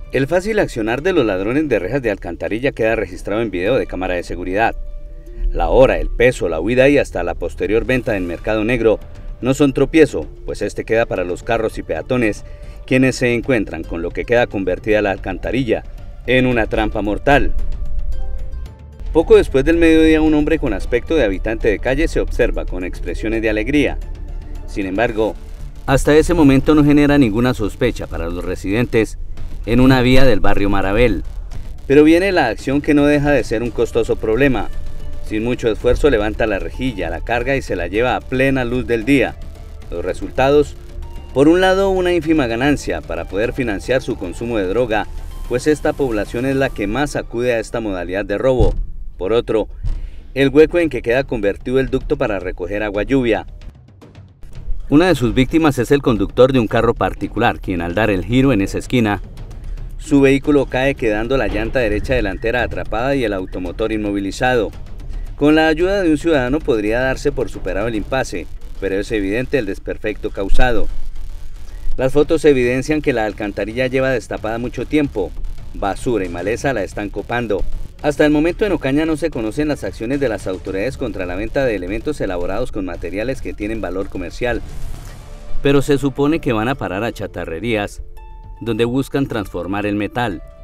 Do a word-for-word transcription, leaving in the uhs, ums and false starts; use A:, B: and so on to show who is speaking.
A: El fácil accionar de los ladrones de rejas de alcantarilla queda registrado en video de cámara de seguridad. La hora, el peso, la huida y hasta la posterior venta en mercado negro no son tropiezo, pues este queda para los carros y peatones, quienes se encuentran con lo que queda convertida la alcantarilla en una trampa mortal. Poco después del mediodía, un hombre con aspecto de habitante de calle se observa con expresiones de alegría. Sin embargo, hasta ese momento no genera ninguna sospecha para los residentes en una vía del barrio Marabel. Pero viene la acción que no deja de ser un costoso problema. Sin mucho esfuerzo levanta la rejilla, la carga y se la lleva a plena luz del día. Los resultados: por un lado, una ínfima ganancia para poder financiar su consumo de droga, pues esta población es la que más acude a esta modalidad de robo. Por otro, el hueco en que queda convertido el ducto para recoger agua lluvia. Una de sus víctimas es el conductor de un carro particular, quien al dar el giro en esa esquina, su vehículo cae quedando la llanta derecha delantera atrapada y el automotor inmovilizado. Con la ayuda de un ciudadano podría darse por superado el impasse, pero es evidente el desperfecto causado. Las fotos evidencian que la alcantarilla lleva destapada mucho tiempo. Basura y maleza la están copando. Hasta el momento en Ocaña no se conocen las acciones de las autoridades contra la venta de elementos elaborados con materiales que tienen valor comercial, pero se supone que van a parar a chatarrerías, donde buscan transformar el metal.